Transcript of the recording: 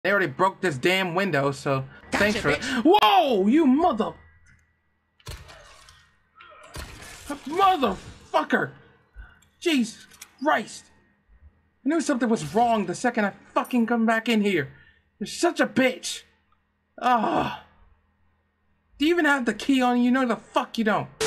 They already broke this damn window, so Gotcha, thanks for it. bitch. Whoa, you motherfucker! Jesus Christ! I knew something was wrong the second I fucking come back in here. You're such a bitch. Ah. Do you even have the key on you? No, the fuck you don't.